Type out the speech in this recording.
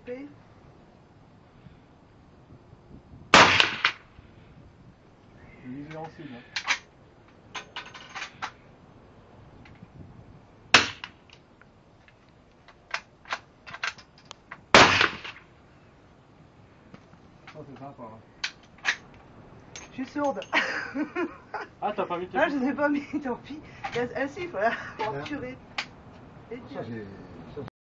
couper. Il est en cible. Oh, c'est sympa. Hein. Je suis sourde. Ah, t'as pas mis tes Ah, je ne sais pas mis, tant pis. Elle siffle, là. Oh, purée. Et Ça, j'ai...